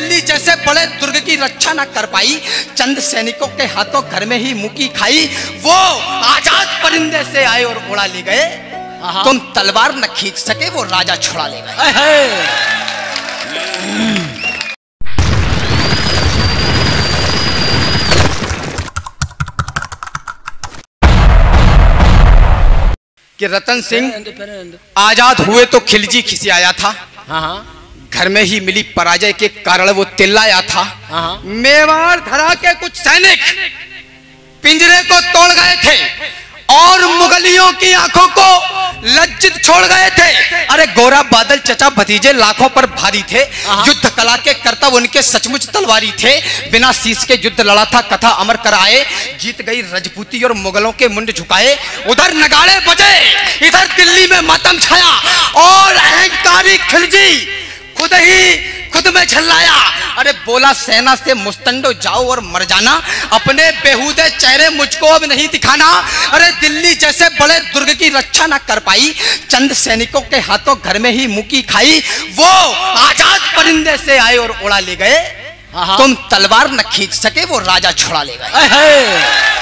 दिल्ली जैसे बड़े दुर्ग की रक्षा न कर पाई, चंद सैनिकों के हाथों घर में ही मुकी खाई। वो आजाद परिंदे से आए और उड़ा ले गए, तुम तलवार न खींच सके वो राजा छुड़ा ले गए। कि रतन सिंह आजाद हुए तो खिलजी खिसियाया था, घर में ही मिली पराजय के कारण वो तिल्लाया था। मेवाड़ धरा के कुछ सैनिक पिंजरे को तोड़ गए थे और मुगलियों की आंखों को लज्जित छोड़ गए थे। अरे गोरा बादल चचा भतीजे लाखों पर भारी थे, युद्ध कला के करतब उनके सचमुच तलवारी थे। बिना शीश के युद्ध लड़ा था, कथा अमर कराए, जीत गई रजपूती और मुगलों के मुंड झुकाए। उधर नगाड़े बजे, इधर दिल्ली में मातम छाया और अहंकारी खिलजी खुद में झल्लाया। अरे बोला सेना से मुस्तंडो जाओ और मर जाना, अपने बेहूदे चेहरे मुझको अब नहीं दिखाना। अरे दिल्ली जैसे बड़े दुर्ग की रक्षा न कर पाई, चंद सैनिकों के हाथों घर में ही मुकी खाई। वो आजाद परिंदे से आए और उड़ा ले गए, तुम तलवार न खींच सके वो राजा छुड़ा ले गए।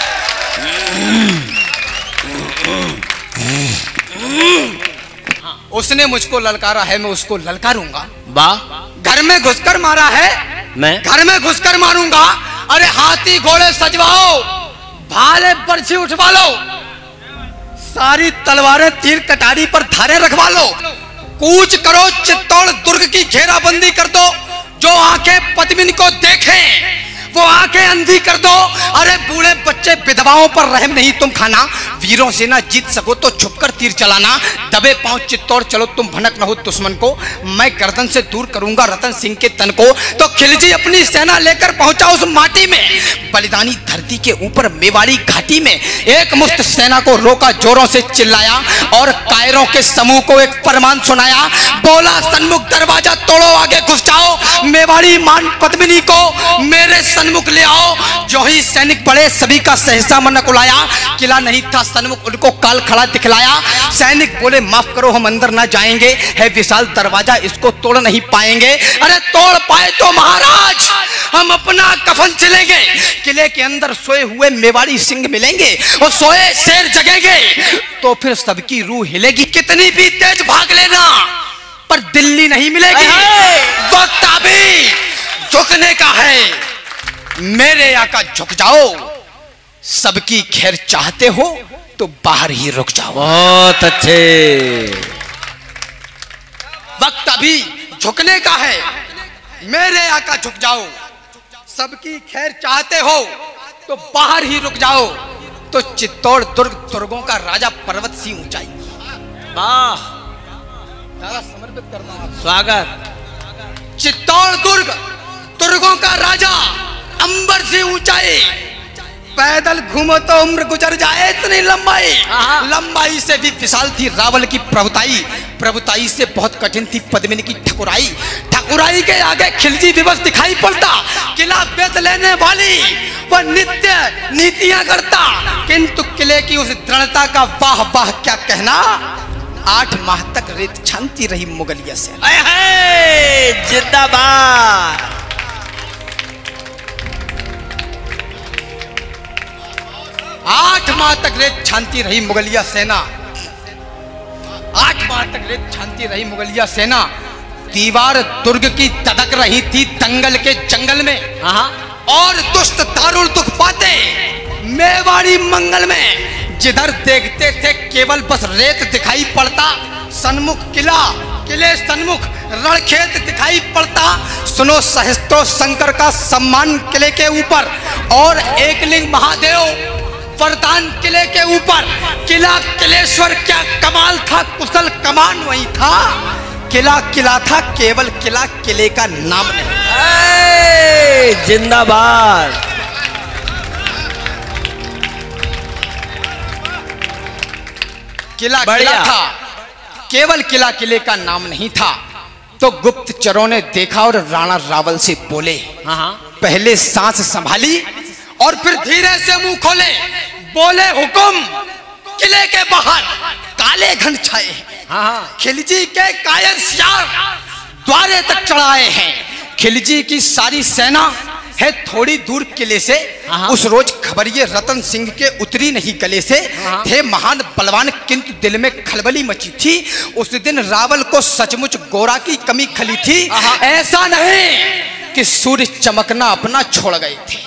उसने मुझको ललकारा है, मैं उसको ललकारूंगा। घर में घुसकर मारा है, मैं घर में घुसकर मारूंगा। अरे हाथी घोड़े सजवाओ, भाले बर्छी उठवा लो, सारी तलवारें तीर कटारी पर धारे रखवा लो। कूच करो, चित्तौड़ दुर्ग की घेराबंदी कर दो, जो आंखें पद्मिनी को देखें वो आंखें अंधी कर दो। अरे बूढ़े बच्चे विधवाओं पर रहम नहीं तुम खाना, वीरों से ना जीत सको तो छुपकर तीर चलाना। दबे पांव चित्तौड़ चलो तुम भनक न हो दुश्मन को, मैं गर्दन से दूर करूंगा रतन सिंह के तन को। तो खिलजी अपनी सेना लेकर पहुंचा उस माटी में, बलिदानी धरती के ऊपर मेवाड़ी घाटी में। एक मुस्त सेना को रोका, जोरों से चिल्लाया और कायरों के समूह को एक फरमान सुनाया। बोला सन्मुख दरवाजा तोड़ो, आगे घुस जाओ, मेवाड़ी मान पद्मिनी को मेरे सन्मुख ले आओ। जो ही सैनिक बड़े सभी का सहसा मन कुलाया, किला नहीं था सन्मुख उनको काल खड़ा दिखलाया। सैनिक बोले माफ करो हम अंदर ना जाएंगे, है विशाल दरवाजा इसको तोड़ नहीं पाएंगे। अरे तोड़ पाए तो महाराज हम अपना कफन चलेंगे, किले के अंदर सोए हुए मेवाड़ी सिंह मिलेंगे और सोए शेर जगेंगे तो फिर सबकी रूह हिलेगी। कितनी भी तेज भाग लेना पर दिल्ली नहीं मिलेगी। वक्त अभी झुकने का है, मेरे आका झुक जाओ, सबकी खैर चाहते हो तो बाहर ही रुक जाओ। बहुत अच्छे। वक्त अभी झुकने का है, मेरे आका झुक जाओ, सबकी खैर चाहते हो तो बाहर ही रुक जाओ। तो चित्तौड़ दुर्ग दुर्गों का राजा, पर्वत सी ऊंचाई। वाह, दादा समर्पित करना हूं स्वागत। चित्तौड़ दुर्ग दुर्गों का राजा, अंबर से ऊंचाई, पैदल घूमो तो उम्र गुजर जाए इतनी लंबाई। लंबाई से भी विशाल थी रावल की प्रभुताई, प्रभुताई से बहुत कठिन थी पद्मिनी की ठकुराई। ठकुराई के आगे खिलजी दिवस दिखाई पड़ता, किला बेच लेने वाली वह नित्य नीतियां करता, किंतु किले की उस दृढ़ता का वाह वाह क्या कहना। 8 माह तक रेत छानती रही मुगलिया सेना। जिंदाबाद। 8 माह तक रेत छानती रही मुगलिया सेना। 8 माह तक रेत छानती रही मुगलिया सेना। दीवार दुर्ग की दधक रही थी दंगल के जंगल में, और दुष्ट दारुण दुख पाते मेवाड़ी मंगल में। जिधर देखते थे केवल बस रेत दिखाई पड़ता, सन्मुख किला, किले सन्मुख रणखेत दिखाई पड़ता। सुनो सहस्त्रों शंकर का सम्मान किले के ऊपर, और एकलिंग महादेव वरदान किले के ऊपर। किला किलेश्वर क्या कमाल था, कुशल कमान वही था। किला किला था, केवल किला किले का नाम नहीं। जिंदाबाद। किला किला था, केवल किला किले का नाम नहीं था। तो गुप्तचरों ने देखा और राणा रावल से बोले, पहले सांस संभाली और फिर धीरे से मुंह खोले। बोले हुकुम, किले के बाहर काले घन छाए हैं, खिलजी के कायर सियार द्वारे तक चढ़ाए हैं। खिलजी की सारी सेना है थोड़ी दूर किले से। उस रोज खबरिये रतन सिंह के उतरी नहीं गले से। थे महान बलवान किंतु दिल में खलबली मची थी। उस दिन रावल को सचमुच गोरा की कमी खली थी। ऐसा नहीं कि सूर्य चमकना अपना छोड़ गए थे।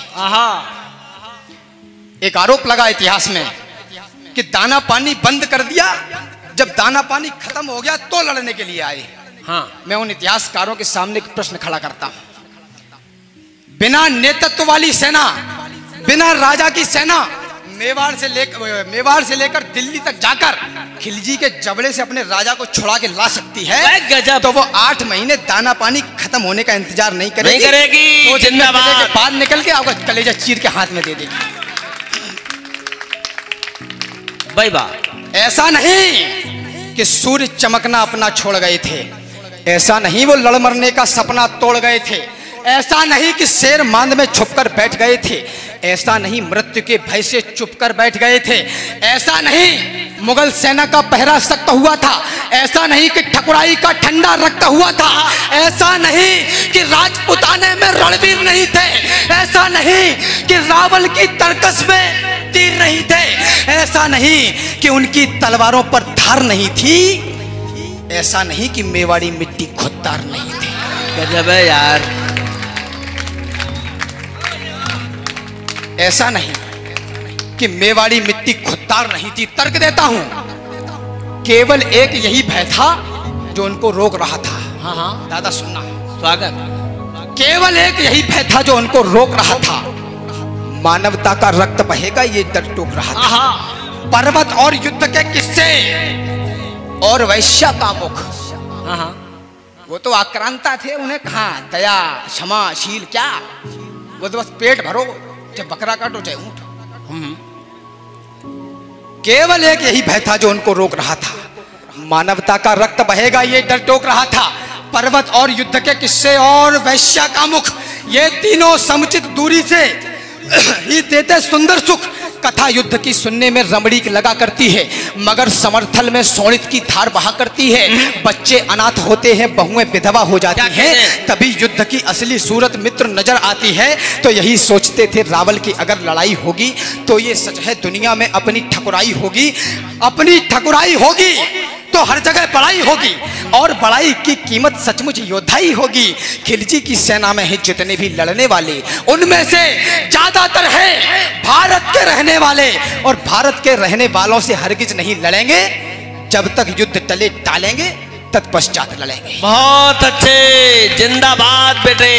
एक आरोप लगा इतिहास में कि दाना पानी बंद कर दिया, जब दाना पानी खत्म हो गया तो लड़ने के लिए आए। मैं उन इतिहासकारों के सामने एक प्रश्न खड़ा करता हूं। बिना नेतृत्व वाली सेना, बिना राजा की सेना मेवाड़ से लेकर दिल्ली तक जाकर खिलजी के जबड़े से अपने राजा को छुड़ा के ला सकती है, तो वो 8 महीने दाना पानी खत्म होने का इंतजार नहीं करेगी। तो जिंदाबाद के बाद निकल के आपका कलेजा चीर के हाथ में दे देगी। भाई बा ऐसा नहीं कि सूर्य चमकना अपना छोड़ गए थे, ऐसा नहीं वो लड़ मरने का सपना तोड़ गए थे, ऐसा नहीं कि शेर मांद में छुपकर बैठ गए थे, ऐसा नहीं मृत्यु के भय से चुपकर बैठ गए थे, ऐसा नहीं मुगल सेना का पहरा सख्त हुआ था, ऐसा नहीं कि ठकुराई का ठंडा रक्त हुआ था, ऐसा नहीं कि राजपुताने में रणवीर नहीं थे, ऐसा नहीं कि रावल की तरकस में तीर नहीं थे, ऐसा नहीं कि उनकी तलवारों पर धार नहीं थी, ऐसा नहीं कि मेवाड़ी मिट्टी खुददार नहीं थी। गजब है यार। ऐसा नहीं कि मेवाड़ी मिट्टी खुददार नहीं थी। तर्क देता हूं, केवल एक यही भय था जो उनको रोक रहा था। दादा सुनना, स्वागत। केवल एक यही भय था जो उनको रोक रहा था। मानवता का रक्त बहेगा ये डर टोक रहा था। पर्वत और युद्ध के किस्से और वैश्या का मुख, वो तो आक्रांता थे, उन्हें कहाँ दया क्षमाशील क्या, वो तो बस पेट भरो, चाहे बकरा काटो चाहे ऊंट। केवल एक यही भय था जो उनको रोक रहा था। मानवता का रक्त बहेगा ये डर टोक रहा था। पर्वत और युद्ध के किस्से और वैश्या का मुख, ये तीनों समुचित दूरी से ही देते सुंदर सुख। कथा युद्ध की सुनने में रमणीक लगा करती है, मगर समर्थल में शोणित की धार बहा करती है। बच्चे अनाथ होते हैं, बहुएं विधवा हो जाती हैं, तभी युद्ध की असली सूरत मित्र नजर आती है। तो यही सोचते थे रावल की अगर लड़ाई होगी तो ये सच है दुनिया में अपनी ठकुराई होगी, अपनी ठकुराई होगी तो हर जगह बड़ाई होगी, और बड़ाई की कीमत सचमुच योद्धाई होगी। खिलजी की सेना में है जितने भी लड़ने वाले, उनमें से ज्यादातर है भारत के रहने वाले, और भारत के रहने वालों से हरगिज नहीं लड़ेंगे जब तक युद्ध टले टालेंगे, तत्पश्चात लड़ेंगे। बहुत अच्छे, जिंदाबाद बेटे,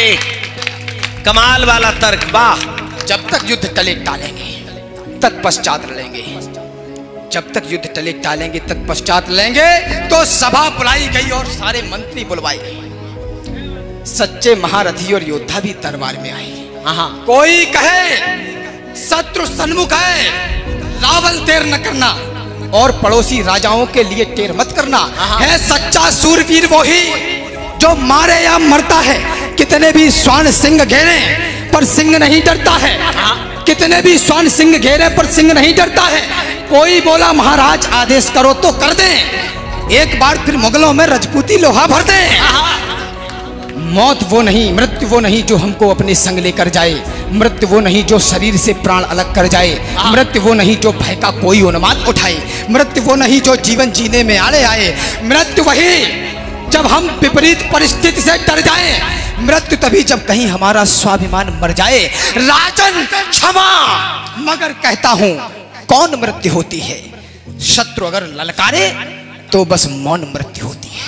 कमाल वाला तर्क, वाह। जब तक युद्ध टले टालेंगे तत्पश्चात लड़ेंगे, जब तक युद्ध टले टालेंगे तत्पश्चात लेंगे। तो सभा बुलाई गई और सारे मंत्री बुलवाए गए। सच्चे महारथी और योद्धा भी दरबार में आए। कोई कहे शत्रु सन्मुख है, रावल देर न करना, और पड़ोसी राजाओं के लिए टेर मत करना। है सच्चा सूरवीर वो ही जो मारे या मरता है। कितने भी स्वर्ण सिंह घेरे पर सिंह नहीं डरता है, कितने भी स्वर्ण सिंह घेरे पर सिंह नहीं डरता है। कोई बोला महाराज आदेश करो तो कर दें, एक बार फिर मुगलों में रजपूती लोहा भर दें। मौत वो नहीं, मृत्यु वो नहीं जो हमको अपने संग लेकर जाए, मृत्यु वो नहीं जो शरीर से प्राण अलग कर जाए, मृत्यु वो नहीं जो भय का कोई उन्माद उठाए, मृत्यु वो नहीं जो जीवन जीने में आड़े आए, मृत्यु वही जब हम विपरीत परिस्थिति से डर जाएं, मृत्यु तभी जब कहीं हमारा स्वाभिमान मर जाए। राजन क्षमा, मगर कहता हूं कौन मृत्यु होती है? शत्रु अगर ललकारे तो बस मौन मृत्यु होती है,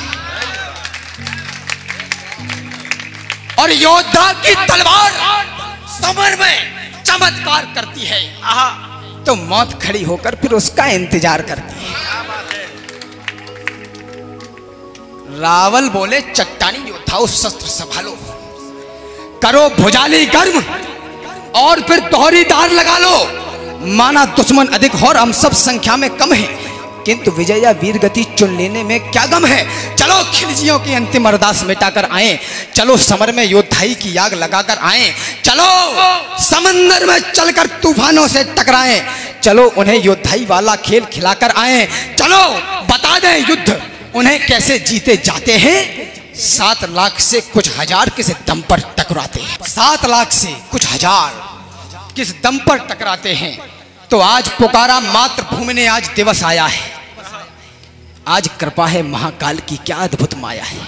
और योद्धा की तलवार समर में चमत्कार करती है, तो मौत खड़ी होकर फिर उसका इंतजार करती है। रावल बोले चट्टानी योद्धाओं शस्त्र संभालो, करो भुजाली गर्म और फिर दोहरी दार लगा लो। माना दुश्मन अधिक हो और हम सब संख्या में कम हैं, किंतु विजय या वीर गति चुन लेने में क्या गम है। चलो खिलजियों की अंतिम अरदास मिटाकर आए, चलो समर में योद्धाई की आग लगाकर आए, चलो समंदर में चलकर तूफानों से टकराएं, चलो उन्हें योद्धाई वाला खेल खिलाकर आए, चलो बता दें युद्ध उन्हें कैसे जीते जाते हैं। 7 लाख से कुछ हजार किस दम पर टकराते हैं। 7 लाख से कुछ हजार किस दम पर टकराते हैं। तो आज पुकारा मातृभूमि ने आज दिवस आया है। आज कृपा है महाकाल की, क्या अद्भुत माया है।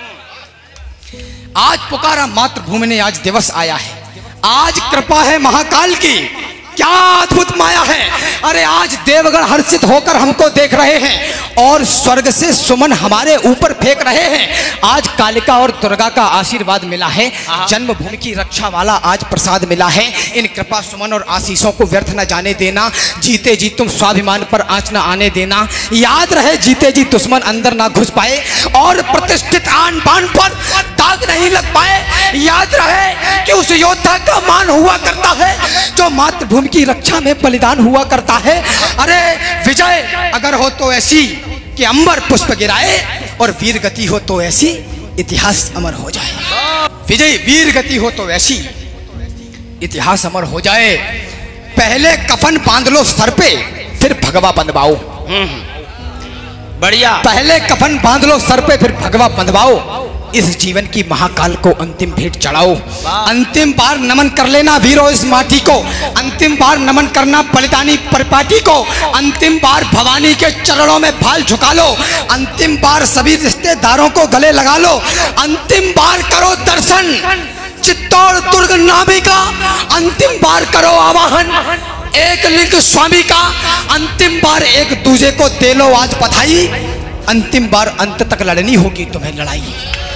आज पुकारा मातृभूमि ने आज दिवस आया है। आज कृपा है महाकाल की, क्या अद्भुत माया है। अरे आज देवगण हर्षित होकर हमको देख रहे हैं और स्वर्ग से सुमन हमारे ऊपर फेंक रहे हैं। आज कालिका और दुर्गा का आशीर्वाद मिला है, जन्मभूमि की रक्षा वाला आज प्रसाद मिला है। इन कृपा सुमन और आशीषों को व्यर्थ न जाने देना। जीते जी तुम स्वाभिमान पर आंच न आने देना। याद रहे जीते जी दुश्मन अंदर ना घुस पाए और प्रतिष्ठित आन बान पर दाग नहीं लग पाए। याद रहे कि उस योद्धा का मान हुआ करता है जो मातृभूमि की रक्षा में बलिदान हुआ करता है। अरे विजय अगर हो तो ऐसी कि अंबर पुष्प गिराए और वीर गति हो तो ऐसी इतिहास अमर हो जाए। विजय वीर गति हो तो ऐसी इतिहास अमर हो जाए। पहले कफन बांध लो सर पे फिर भगवा बंधवाओ। बढ़िया। पहले कफन बांध लो सर पे फिर भगवा बंधवाओ। इस जीवन की महाकाल को अंतिम भेंट चढ़ाओ। अंतिम बार नमन कर लेना वीरों इस माटी को। अंतिम बार नमन करना बलिदानी परिपाटी को। अंतिम बार भवानी के चरणों में भाल झुका लो। अंतिम बार सभी रिश्तेदारों को गले लगा लो। अंतिम बार करो दर्शन चित्तौड़ दुर्ग नामी का। अंतिम बार करो आवाहन एक लिंग स्वामी का। अंतिम बार एक दूसरे को दे लो आज बधाई। अंतिम बार अंत तक लड़नी होगी तुम्हें लड़ाई।